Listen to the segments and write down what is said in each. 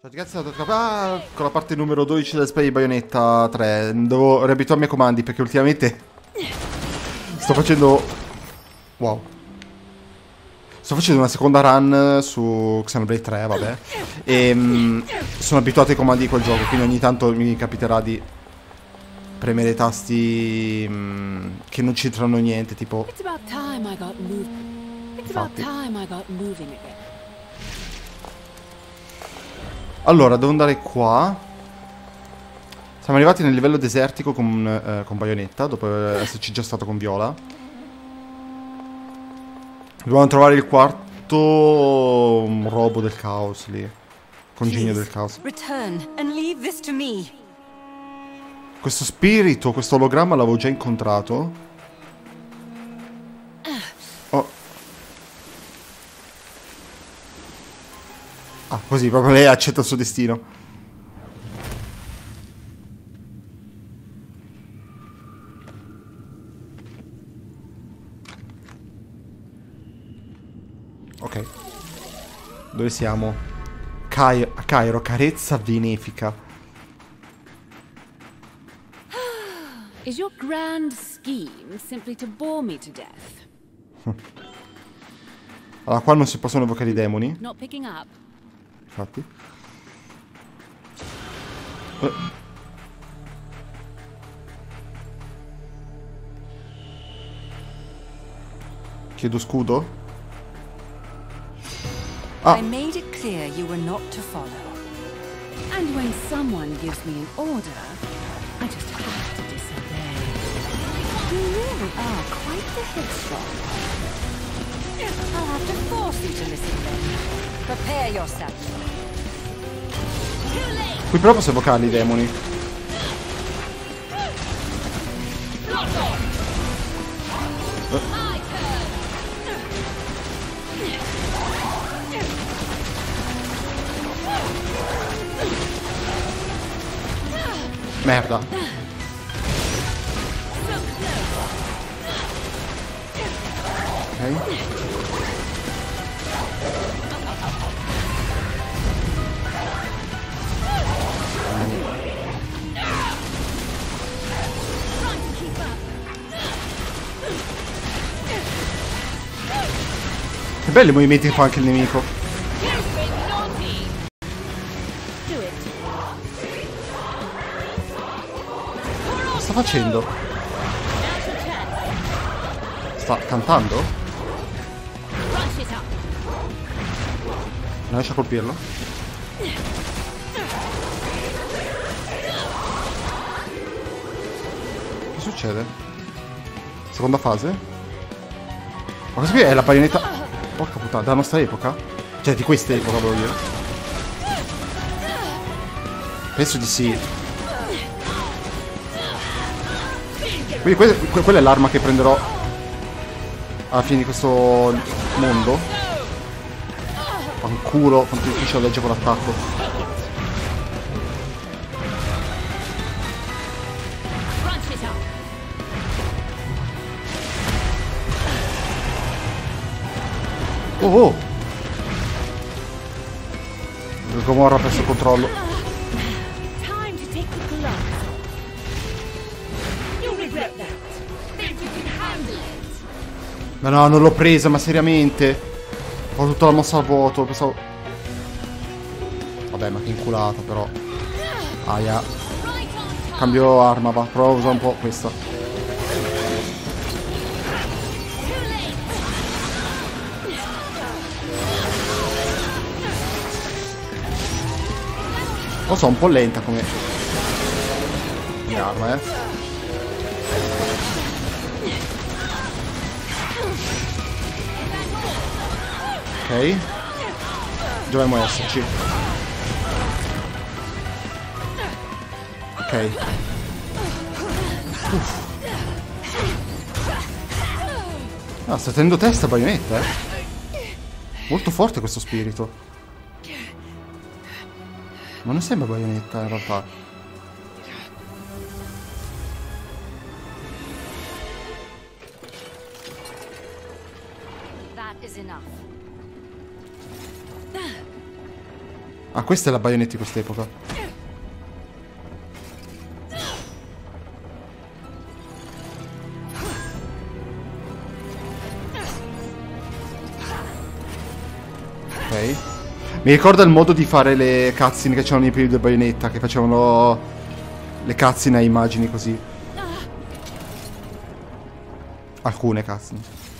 Ciao ragazzi, con la parte numero 12 del spray di Bayonetta 3. Devo riabituarmi ai comandi perché ultimamente sto facendo... Wow. Sto facendo una seconda run su Xenoblade 3, vabbè. E sono abituato ai comandi di quel gioco, quindi ogni tanto mi capiterà di premere tasti che non c'entrano niente, tipo... Infatti. Allora, devo andare qua. Siamo arrivati nel livello desertico con Bayonetta, dopo esserci già stato con Viola. Dobbiamo trovare il quarto robo del caos lì. Congegno del caos. Questo spirito, questo ologramma l'avevo già incontrato. Oh. Ah, così, proprio lei accetta il suo destino. Ok. Dove siamo? A Cairo, carezza benefica. Is your grand scheme simply to bore me to death? Allora, qua non si possono evocare i demoni. Not picking up. Infatti. Chiedo scudo. Ah. I made it clear you were not to follow. And when someone gives me an order, I just have to disobey. You really are quite the headstrong. I'll have to force you to listen then. Prepare yourself. Qui però posso evocarli i demoni. Merda. Ok. Che belli i movimenti che fa anche il nemico. Cosa sta facendo? Sta cantando? Non riesce a colpirlo? Che succede? Seconda fase? Ma questa qui è la Bayonetta... Porca puttana, della nostra epoca? Cioè, di questa epoca, volevo dire. Penso di sì. Quindi quella è l'arma che prenderò alla fine di questo mondo. Fanculo, quanto è difficile leggere quell'attacco. Oh oh! Gomorra ha perso il controllo. Ma no, non l'ho presa, ma seriamente. Ho tutta la mossa al vuoto, pensavo... Vabbè, ma che inculata, però. Aia. Cambio arma, va. Provo a usare un po' questa. Lo so, un po' lenta come arma, Ok. Dovremmo esserci. Ok. Ah, sta tenendo testa Bayonetta, Molto forte questo spirito. Ma non sembra Bayonetta in realtà. That is enough. Ah, Ah, questa è la Bayonetta di quest'epoca. Ok. Mi ricorda il modo di fare le cutscene che c'erano nei primi due Bayonetta, che facevano le cutscene a immagini così. Alcune cutscene.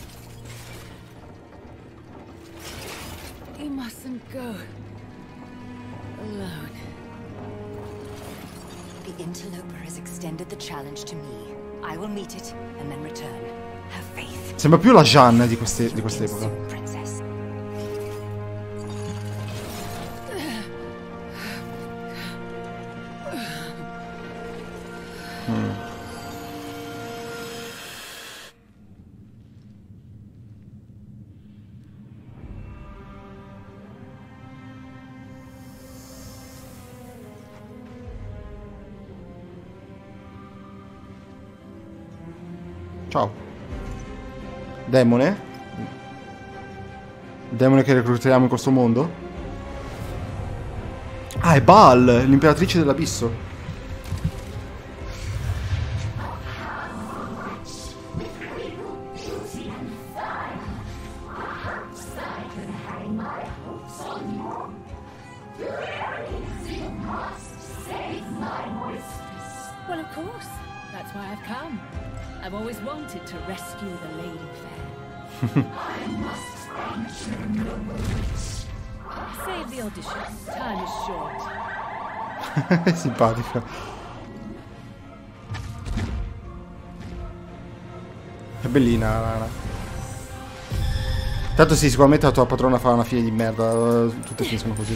You mustn't go alone. The interloper has extended the challenge to me. I will meet it and then return. Have faith. Sembra più la Jeanne di quest'epoca. Princess. Ciao. Demone? Demone che recluteriamo in questo mondo? Ah, è Baal, l'imperatrice dell'abisso. Well, of course. That's why I've come. I've always wanted to rescue the Lady Fair. Save the audition. Time is short. È simpatica. È bellina la nana. Tanto sì, sicuramente la tua padrona fa una fine di merda. Tutte finiscono così.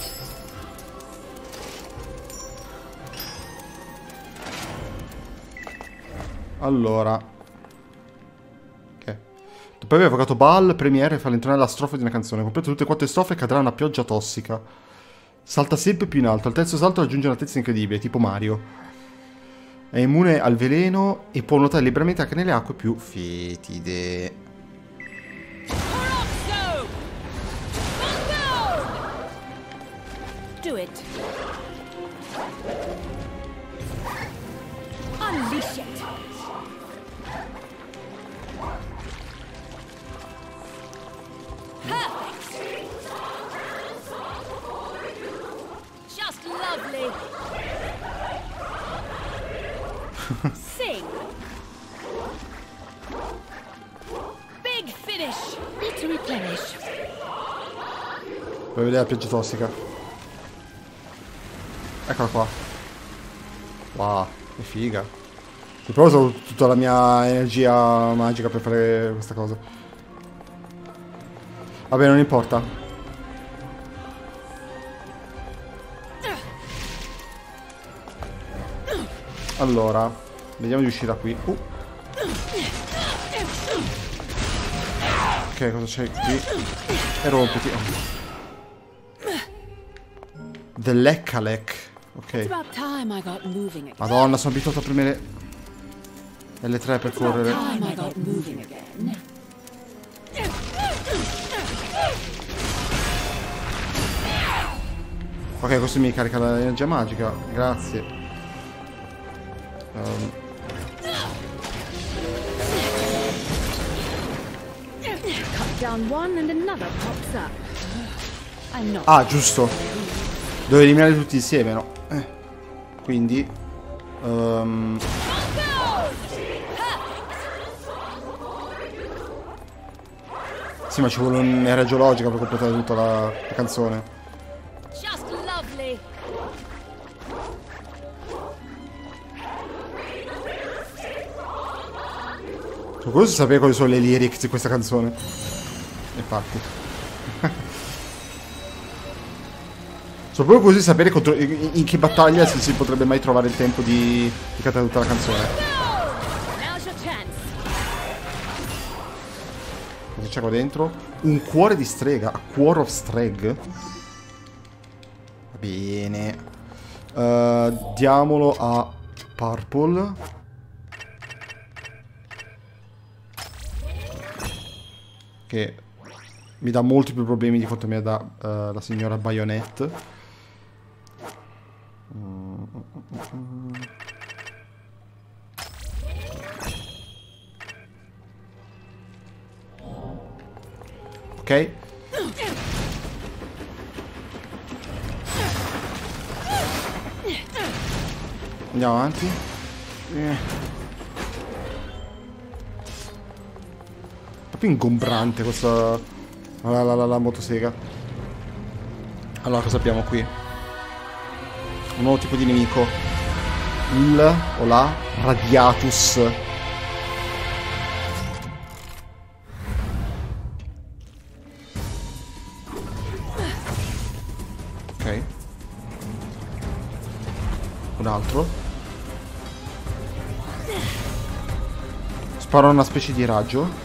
Allora. Ok. Dopo aver evocato Baal, Premiere fa l'entrare la strofa di una canzone. Completa tutte e 4 strofe e cadrà una pioggia tossica. Salta sempre più in alto. Al terzo salto raggiunge un'altezza incredibile, tipo Mario. È immune al veleno e può nuotare liberamente anche nelle acque più fetide. Do it. Unleash it. Perfect. Just lovely. Sing. Big finish. Need to replenish. Per vedere la pioggia tossica. Eccola qua. Wow, che figa. Ti provo tutta la mia energia magica per fare questa cosa. Vabbè, non importa. Allora, vediamo di uscire da qui. Ok, cosa c'è qui? E rompiti. The Leckalec. Ok. It's about time I got moving again. Madonna, sono abituato a premere L3 per correre. Time I got moving again. Ok, questo mi carica l'energia magica. Grazie. Cut down one and another pops up. I'm not. Ah, giusto. Devo eliminare tutti insieme, no? Quindi sì, ma ci vuole un'era geologica per completare tutta la canzone. Just lovely. Sono curioso di sapere quali sono le lyrics di questa canzone. Infatti. Sono proprio curioso di sapere in che battaglia si potrebbe mai trovare il tempo di cantare tutta la canzone. Now's your chance. Cosa c'è qua dentro? Un cuore di strega. A Core of Streg. Va bene. Diamolo a Purple. Che mi dà molti più problemi di quanto mi dà la signora Bayonetta. Ok. Andiamo avanti. Proprio ingombrante questa... La motosega. Allora, cosa abbiamo qui? Un nuovo tipo di nemico. Il o la Radiatus. Ok. Un altro. Spara una specie di raggio.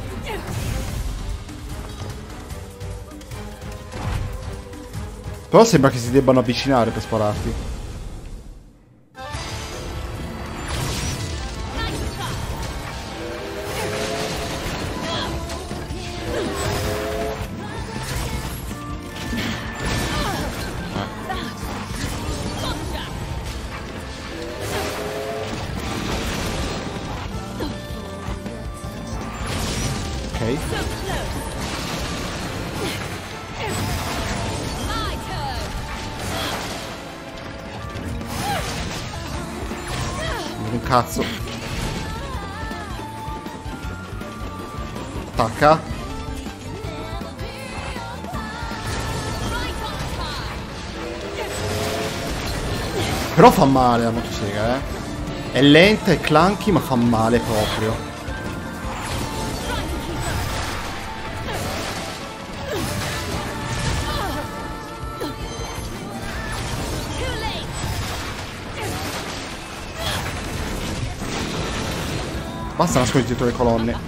Però sembra che si debbano avvicinare per spararti. Ok. Un cazzo. Attacca. Però fa male la motosega, eh. È lenta, è clunky, ma fa male proprio. Basta nascondere dietro le colonne.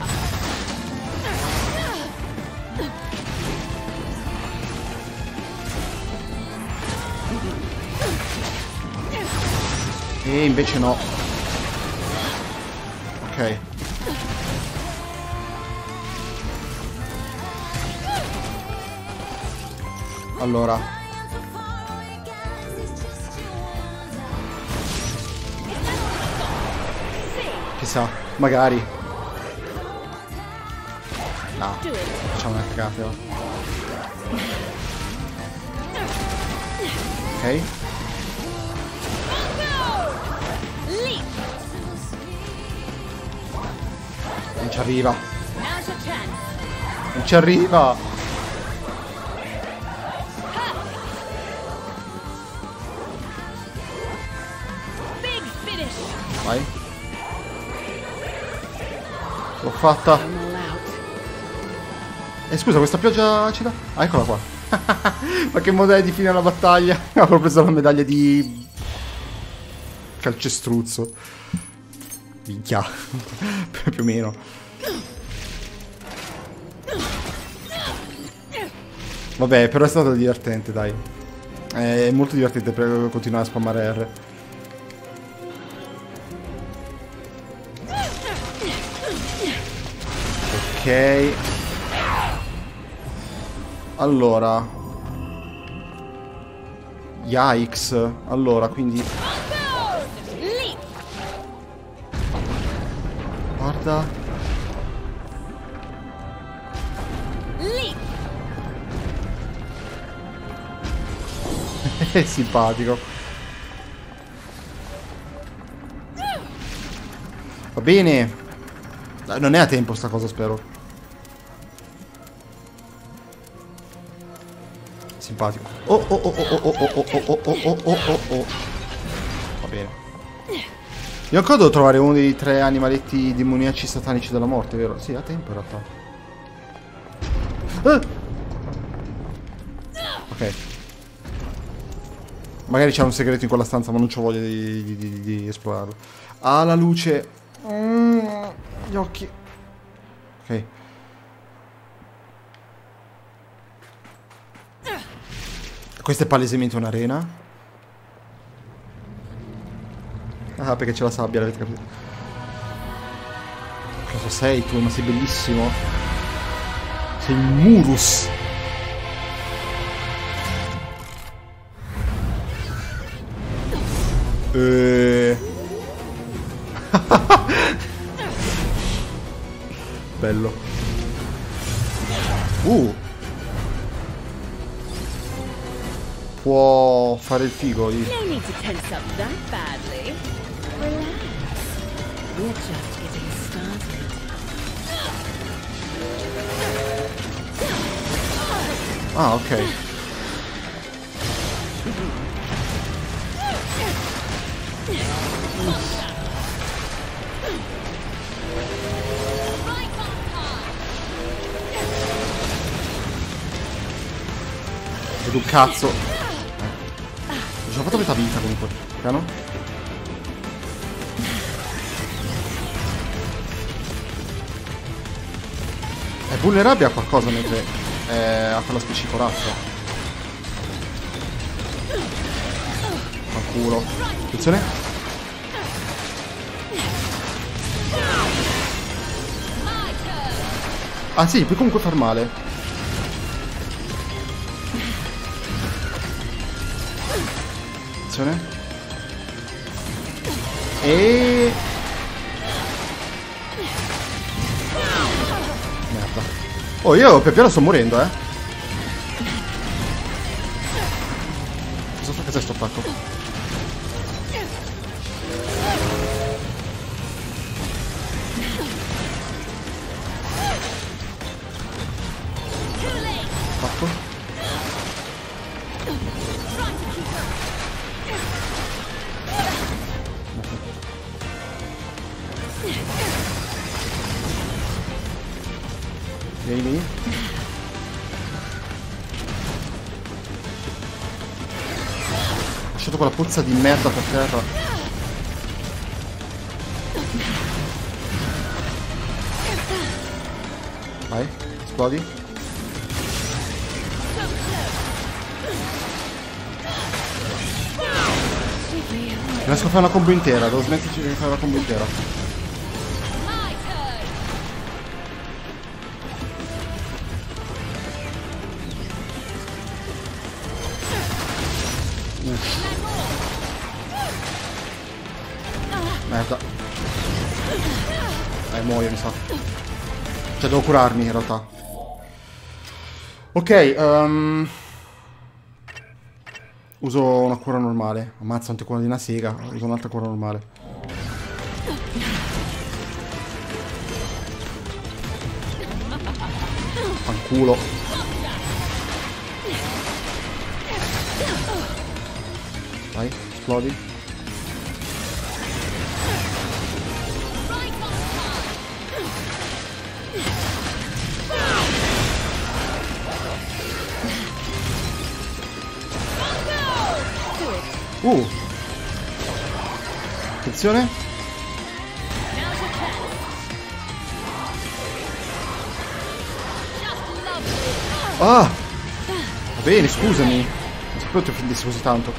E invece no. Ok. Allora. Chissà. Magari. No. Facciamo una cagata. Ok. Non ci arriva. Non ci arriva. Vai. L'ho fatta. Scusa, questa pioggia acida? Ah, eccola qua. Ma che modello di fine alla battaglia? Avevo preso la medaglia di calcestruzzo. Minchia. Più o meno. Vabbè, però è stato divertente, dai. È molto divertente per continuare a spammare R. Ok. Allora. Yikes. Allora, quindi... Guarda. È simpatico. Va bene. Non è a tempo sta cosa, spero. Simpatico. Oh oh oh oh oh oh oh oh oh oh oh oh. Va bene. Io ancora devo trovare uno dei 3 animaletti demoniaci satanici della morte, vero? Sì, a tempo in realtà. Ok. Magari c'è un segreto in quella stanza, ma non c'ho voglia di esplorarlo. Ah, la luce. Gli occhi. Ok. Questa è palesemente un'arena. Ah, perché c'è la sabbia, l'avete capito? Cosa sei tu? Ma sei bellissimo. Sei il Murus. Bello. Può fare il figo lì. No need to tense up that badly. Relax. We're just getting started. Ah, ok. Ed un cazzo. Mi sono fatto metà vita comunque. Piano. È vulnerabile a qualcosa mentre ha quella specie di corazza. Fanculo. Attenzione. Ah sì, puoi comunque far male. E... merda. Oh, io pian piano sto morendo, Cosa fa? Cos'è sto attacco? Attacco? Vieni lì. Ho lasciato quella puzza di merda per terra. Vai, esplodi. Non riesco a fare una combo intera, devo smetterci di fare la combo intera. Merda. Muoio, mi sa. Cioè, devo curarmi, in realtà. Ok, uso una cura normale. Ammazza, non ti cura di una sega. Uso un'altra cura normale. Fanculo. Vai, esplodi. Attenzione. Ah! Va bene, scusami. Non sapevo ti offendessi così tanto.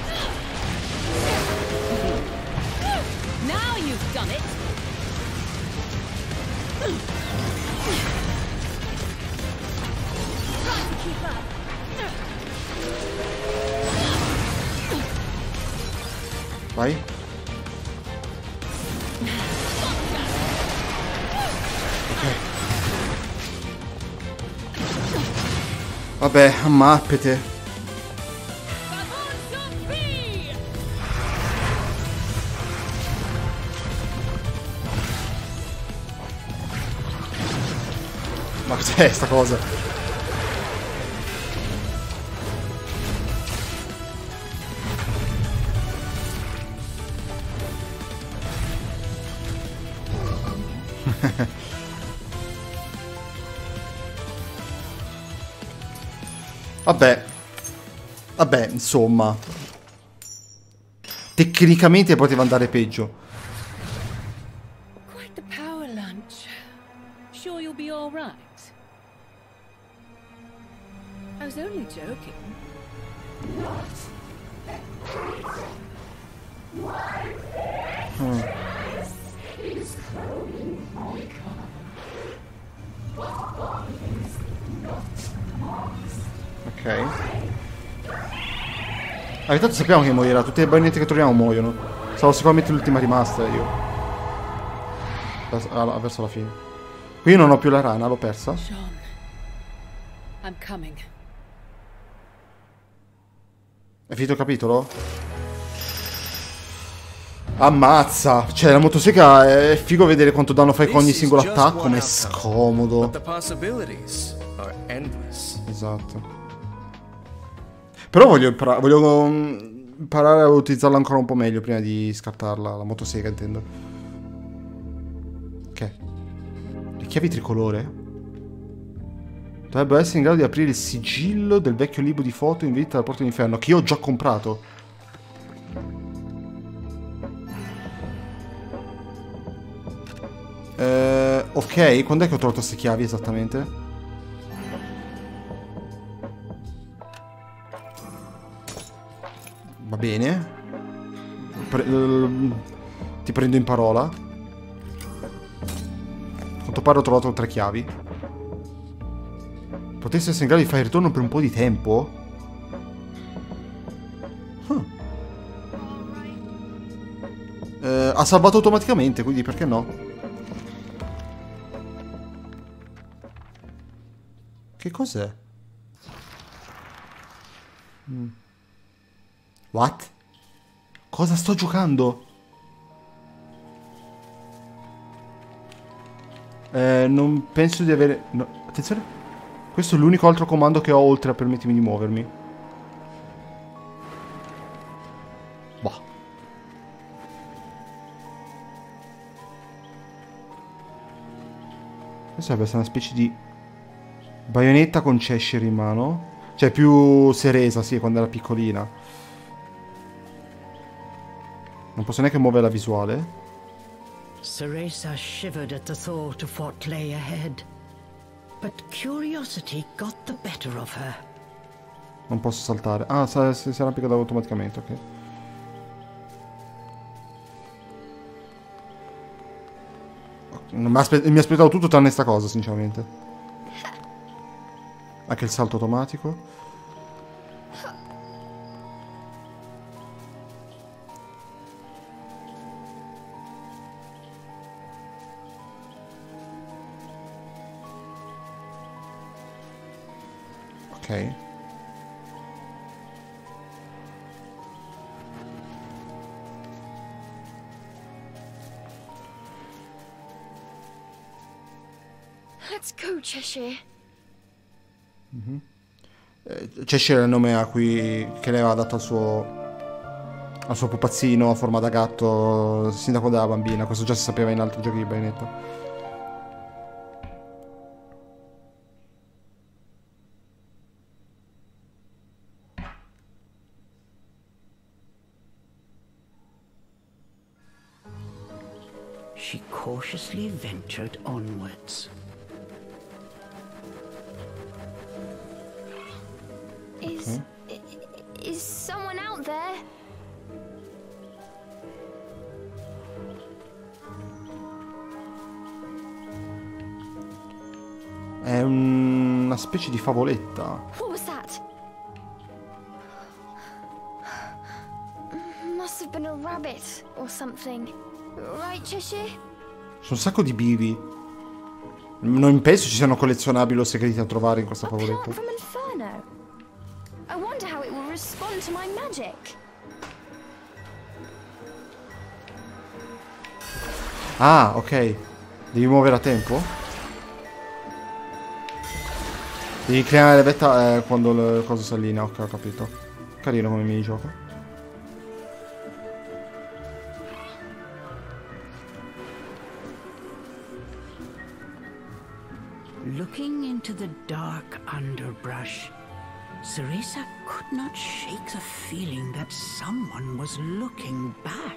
Vai. Ok. Vabbè, ammappete. Ma cos'è sta cosa? Vabbè, insomma. Tecnicamente poteva andare peggio. Quite the power lunch. Sure you'll be all right? I was only joking. Ok. Intanto sappiamo che morirà. Tutte le baionette che troviamo muoiono. Stavo sicuramente l'ultima rimasta io. Verso la fine. Qui non ho più la rana, l'ho persa. Jean, I'm coming. È finito il capitolo? Ammazza! Cioè, la motosega è figo vedere quanto danno fai con ogni singolo attacco, ma è scomodo. Esatto. Però voglio imparare a utilizzarla ancora un po' meglio prima di scartarla, la motosega intendo. Ok. Le chiavi tricolore? Dovrebbero essere in grado di aprire il sigillo del vecchio libro di foto in vendita alla porta dell'inferno, che io ho già comprato. Ok, quando è che ho trovato queste chiavi esattamente? Va bene. Ti prendo in parola. A quanto pare ho trovato 3 chiavi. Potresti essere in grado di fare il ritorno per un po' di tempo? Ha salvato automaticamente, quindi perché no? Che cos'è? What? Cosa sto giocando? Non penso di avere... No, attenzione. Questo è l'unico altro comando che ho oltre a permettermi di muovermi. Boh. Questa deve essere una specie di baionetta con Cheshire in mano. Cioè più Ceresa, sì, quando era piccolina. Non posso neanche muovere la visuale. Ceresa shivered at the thought of what lay ahead. But curiosity got the better of her. Non posso saltare. Ah, si arrampica automaticamente, ok. Mi aspettavo tutto tranne sta cosa, sinceramente. Anche il salto automatico. Ok. Let's go, Cheshire. Cheshire è il nome a cui che lei aveva dato al suo pupazzino a forma da gatto sin da quando era bambina. Questo già si sapeva in altri giochi di Bayonetta. She cautiously ventured onwards. Is someone out there? È una specie di favoletta. What was that? Must have been a rabbit or something. Right, Cheshire? Sono un sacco di bivi. Non penso ci siano collezionabili o segreti da trovare in questa favoletta. From Inferno. I wonder how it will respond to my magic. Ah, ok. Devi muovere a tempo? Devi creare le vetta quando le cose si allinea. Ok, ho capito. Carino come minigioco. Looking into the dark underbrush, Ceresa could not shake the feeling that someone was looking back.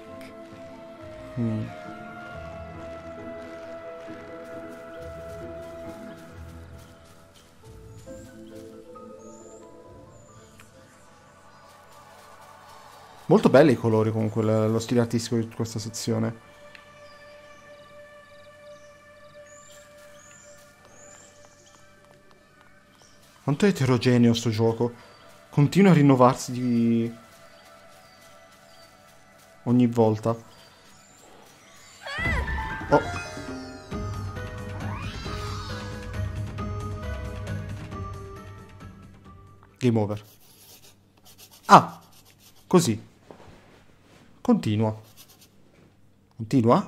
Molto belli i colori comunque, lo stile artistico di questa sezione. Quanto è eterogeneo sto gioco. Continua a rinnovarsi di... Ogni volta. Oh. Game over. Ah! Così. Continua. Continua?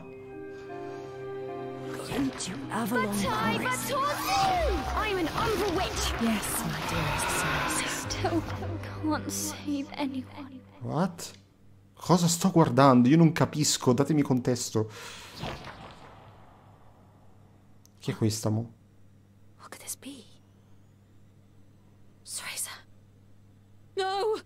Avalon I Chorus. I'm an Umbra Witch. Yes, my dearest Ceresa. Still can't save anyone. What? Cosa sto guardando? Io non capisco, datemi contesto. Chi è questa, mo? What could this be? Ceresa. No!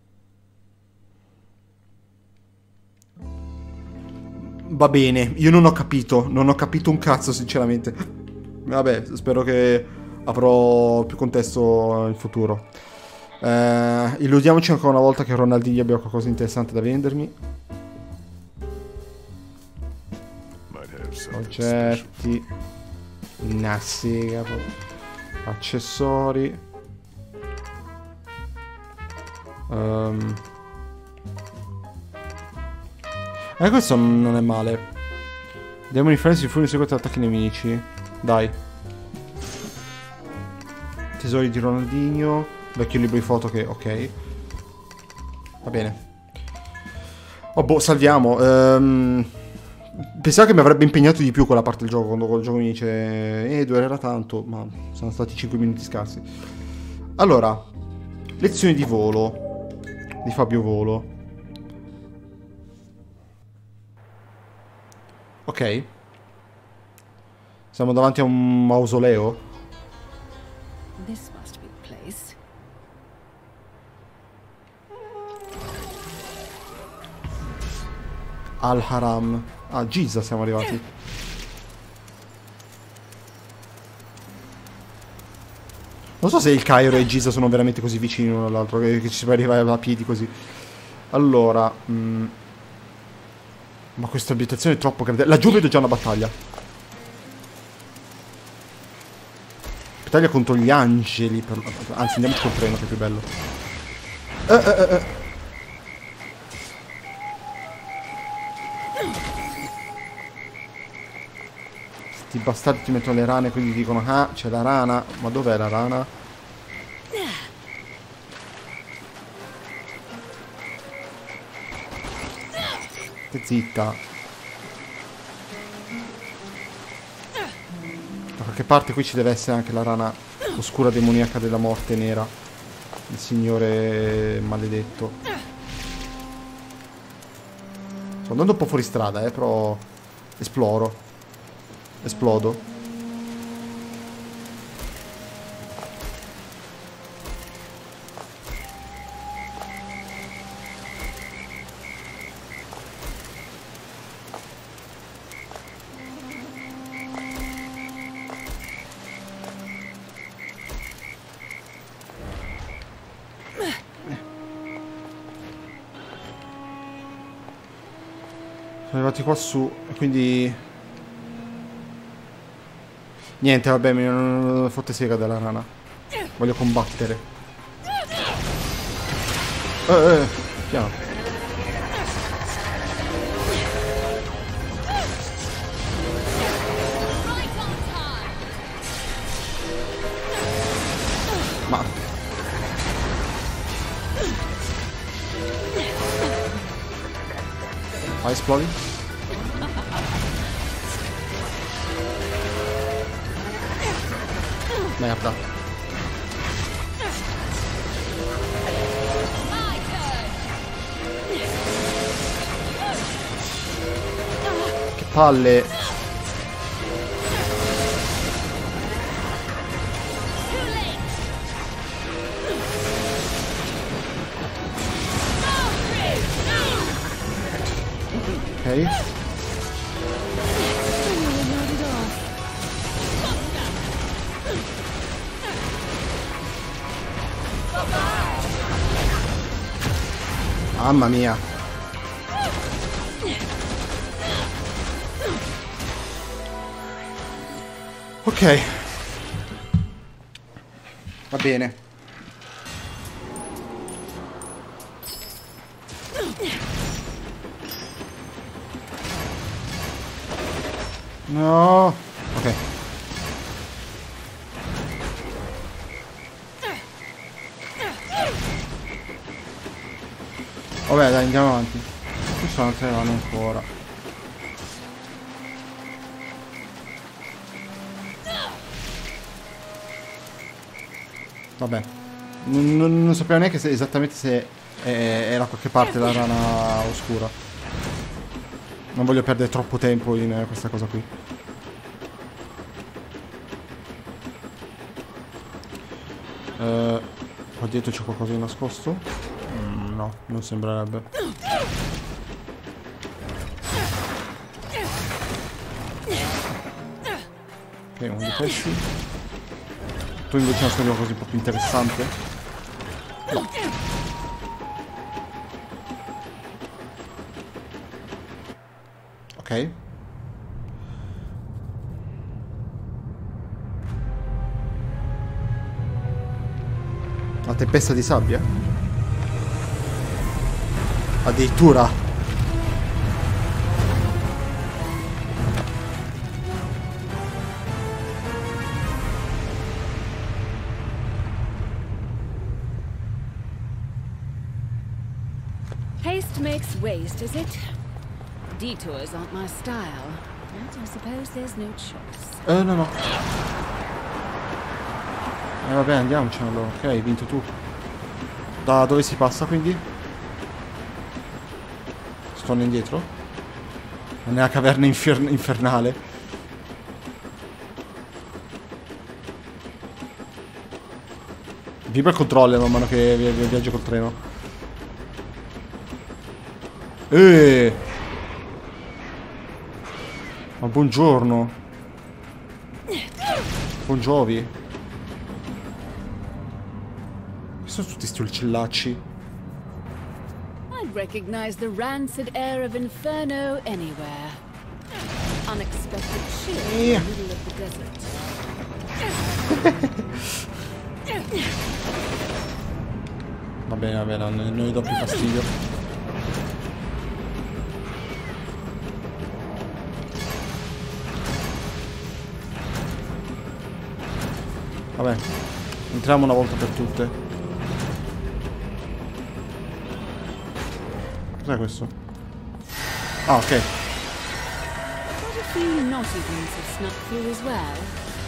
Va bene, io non ho capito un cazzo sinceramente. Vabbè, spero che avrò più contesto in futuro. Illudiamoci ancora una volta che Ronaldinho abbia qualcosa di interessante da vendermi. Oggetti, una sega, accessori. Questo non è male. Demoni frenesi, fuori seguito attacchi nemici. Dai. Tesori di Ronaldinho. Vecchio libro di foto che... ok. Va bene. Oh boh, salviamo. Pensavo che mi avrebbe impegnato di più quella parte del gioco. Quando il gioco mi dice... durerà tanto. Ma sono stati 5 minuti scarsi. Allora. Lezioni di volo. Di Fabio Volo. Ok. Siamo davanti a un mausoleo. This must be the place. Al-Haram. A Giza siamo arrivati. Non so se il Cairo e Giza sono veramente così vicini l'uno all'altro, che ci si può arrivare a piedi così. Allora... ma questa abitazione è troppo grande. Laggiù vedo già una battaglia. Battaglia contro gli angeli. Anzi, andiamoci col treno che è più bello. Sti bastardi ti mettono le rane, quindi dicono: ah, c'è la rana. Ma dov'è la rana? Stai zitta. Da qualche parte qui ci deve essere anche la rana oscura demoniaca della morte nera. Il signore maledetto. Sto andando un po' fuori strada, però esploro. Esplodo. Sono arrivati qua su, quindi... niente, vabbè, mi non fotte sega della rana. Voglio combattere. Piano. Ma... vai, esplodi. Merda. Che palle. Ok. Mamma mia. Ok. Va bene. No. Ok. Vabbè, dai, andiamo avanti. Qui sono altre rane ancora. Vabbè. Non sapevo neanche se esattamente se era qualche parte la rana oscura. Non voglio perdere troppo tempo in questa cosa qui. Qua dietro c'è qualcosa di nascosto? No, non sembrerebbe. Ok, uno di questi. Tu invece nascondi qualcosa di un po' più interessante? No. Ok. La tempesta di sabbia? Addirittura. Haste makes waste, is it? Detours aren't my style, but I suppose there's no choice. No. Vabbè, andiamocene allora. Ok, hai vinto tu. Da dove si passa quindi? Torno indietro? Nella caverna infernale. Vibra il controller man mano che viaggio col treno. Ma buongiorno. Buongiovi. Che sono tutti sti uccellacci? I'd recognize the rancid air of Inferno anywhere. Unexpected chill in the middle of the desert. Va bene, non gli do più fastidio. Vabbè, entriamo una volta per tutte. Cos'è questo? Ah, ok. What a few naughty ones have snuck through as well.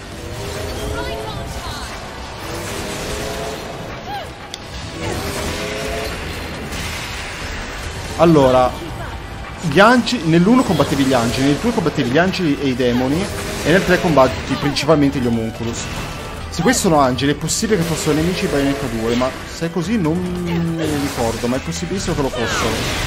Allora, gli angeli, nell'1 combattevi gli angeli, nel 2 combattevi gli angeli e i demoni, e nel 3 combatti principalmente gli homunculus. Se questi sono angeli è possibile che fossero nemici di Bayonetta 2, ma se è così non me ne ricordo, ma è possibilissimo che lo fossero.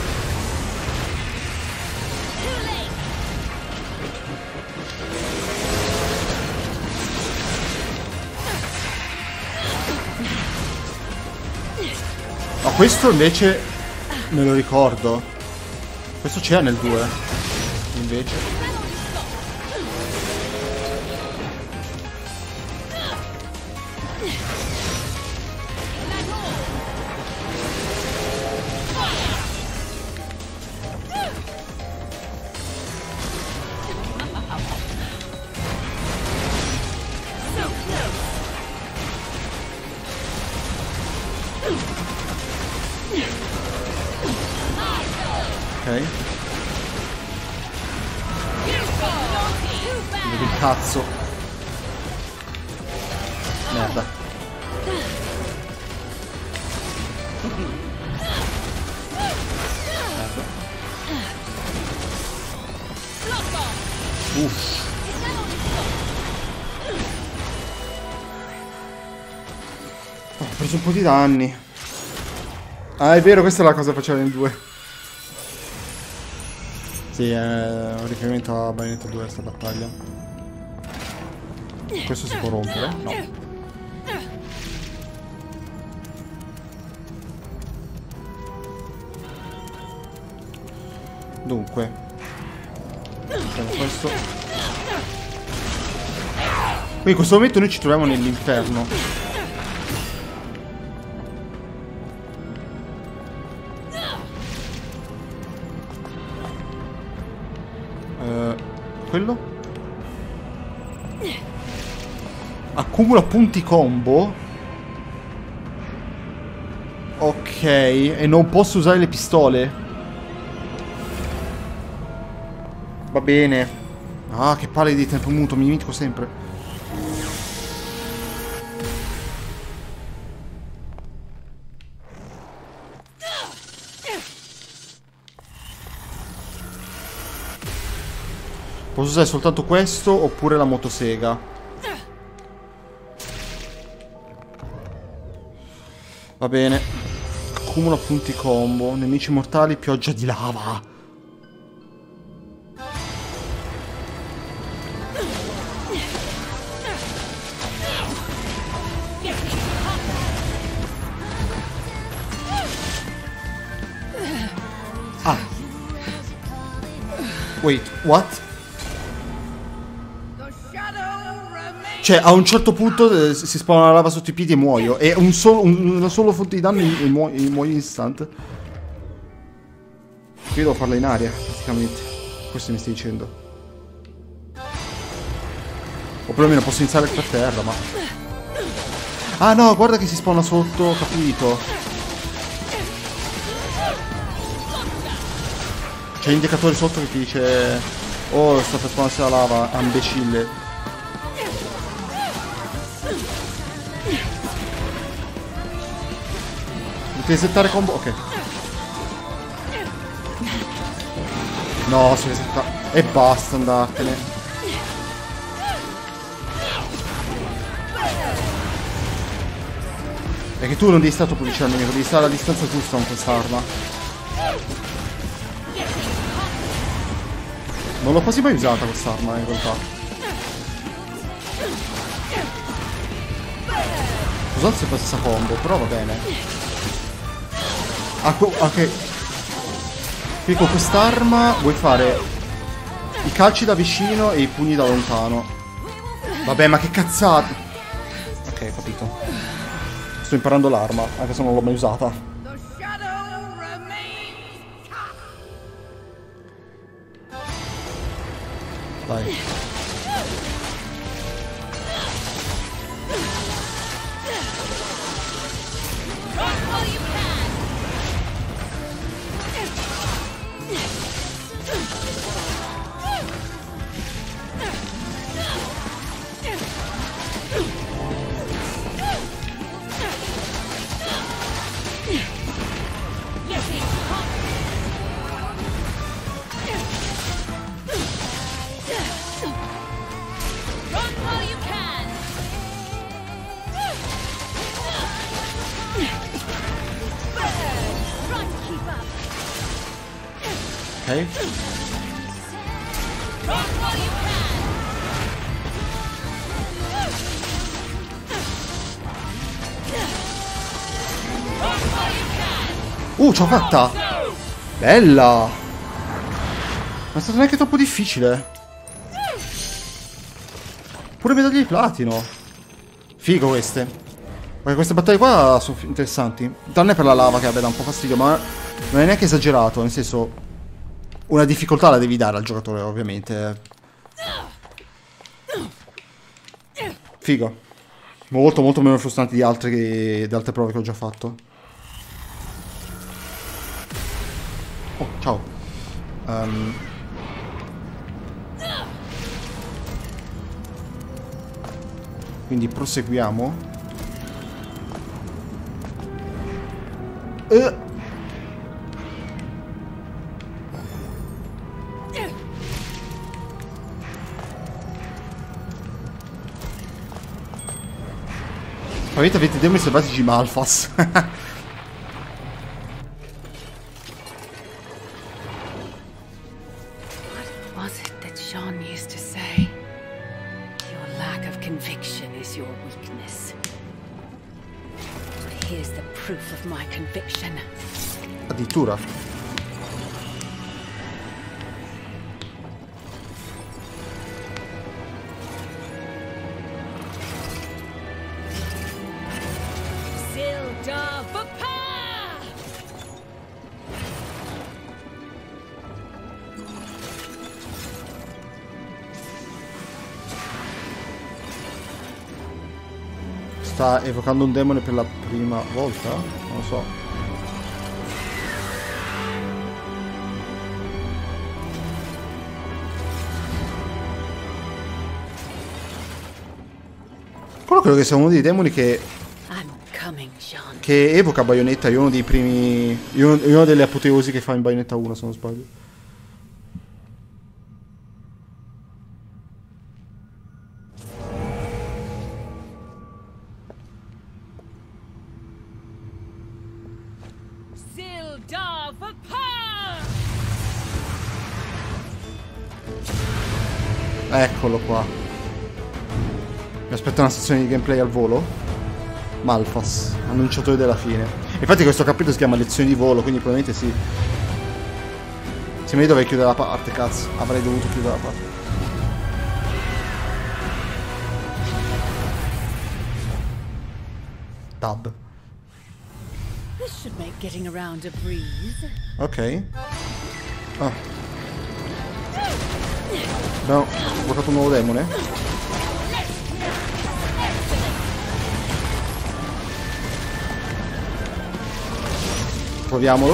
Ma questo invece me lo ricordo. Questo c'era nel 2. Invece. Ok. Vedi il cazzo. Merda. Merda. Uff. Ho preso un po' di danni. Ah, è vero, questa è la cosa che faceva nel 2. Sì, è un riferimento a Bayonetta 2 questa battaglia. Questo si può rompere? No. Dunque. Facciamo questo. Quindi in questo momento noi ci troviamo nell'inferno. Quello? Accumula punti combo. Ok, e non posso usare le pistole. Va bene. Ah, che palle di tempo muto, mi dimentico sempre. Posso usare soltanto questo oppure la motosega. Va bene. Accumula punti combo. Nemici mortali, pioggia di lava. Ah. Wait, what? Cioè, a un certo punto si spawna la lava sotto i piedi e muoio. E una sola fonte di danno e muoio instant. Io devo farla in aria, praticamente. Questo mi stai dicendo. O perlomeno posso iniziare per terra, ma... Ah no, guarda che si spawna sotto, ho capito. C'è l'indicatore sotto che ti dice... Oh, sta per spawnarsi la lava, imbecille. Devi settare combo? Ok. No, si resetta. E basta, andartene. È che tu non devi stare troppo vicino al nemico, devi stare alla distanza giusta con quest'arma. Non l'ho quasi mai usata quest'arma in realtà. Ho usato sempre la stessa combo, però va bene. Ah, ok. Qui con quest'arma vuoi fare i calci da vicino e i pugni da lontano. Vabbè, ma che cazzate. Ok, capito. Sto imparando l'arma, anche se non l'ho mai usata. Dai. Ok. Ce l'ho fatta! Bella! Non è stato neanche troppo difficile. Pure medaglie di platino. Figo queste. Perché queste battaglie qua sono interessanti. Tranne per la lava che vabbè dà un po' fastidio, ma non è neanche esagerato. Nel senso, una difficoltà la devi dare al giocatore, ovviamente. Figo. Molto molto meno frustrante di altre prove che ho già fatto. Oh, ciao. Quindi proseguiamo. Avete demi selvatici Malphas. Addirittura. Sta evocando un demone per la prima volta? Non lo so. Quello credo che sia uno dei demoni che evoca Bayonetta. È uno dei primi... È una delle apoteosi che fa in Bayonetta 1, se non sbaglio. Eccolo qua. Mi aspetta una sezione di gameplay al volo. Malphas, annunciatore della fine. Infatti questo capitolo si chiama lezioni di volo, quindi probabilmente sì. Se mi dovrei chiudere la parte, cazzo. Avrei dovuto chiudere la parte. Tab. Ok. Ah. Abbiamo invocato un nuovo demone. Proviamolo.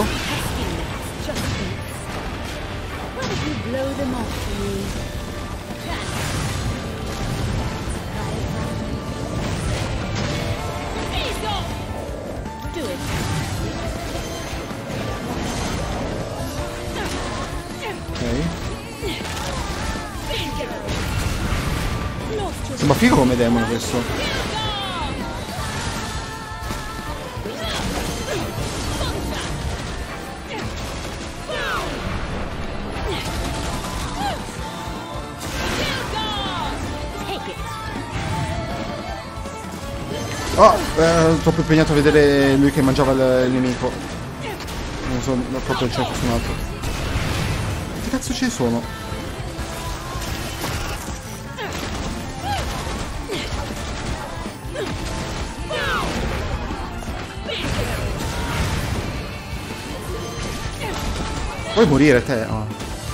Sembra figo come demone questo. Troppo impegnato a vedere lui che mangiava il nemico. Non so, proprio c'è nessun altro. Che cazzo ci sono? Vuoi morire te? Oh.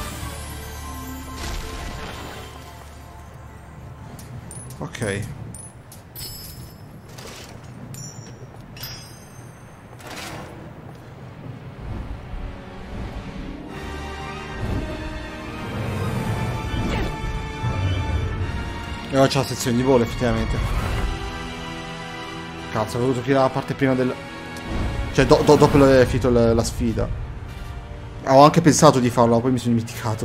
Ok. E ora c'è la sezione di volo effettivamente. Cazzo, avevo dovuto chiudere la parte prima del... Cioè dopo l'aver finito la sfida. Ho anche pensato di farlo, ma poi mi sono dimenticato.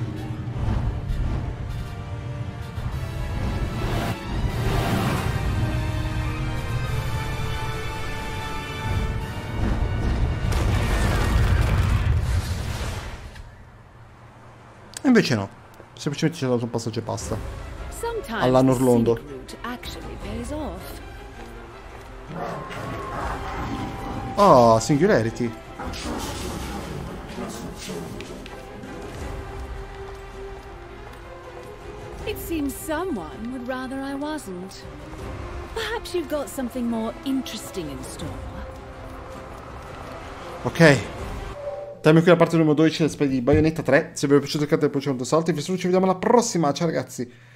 E invece no. Semplicemente ci ha dato un passaggio e basta. Alla Norlondo. Oh, Singularity. It seems someone would rather I wasn't. Perhaps you've got something more interesting in store. Ok. Termino qui la parte numero 12 del di Bayonetta 3. Se vi è piaciuto il canale, poi c'è un salto. Vi saluto, ci vediamo alla prossima. Ciao ragazzi.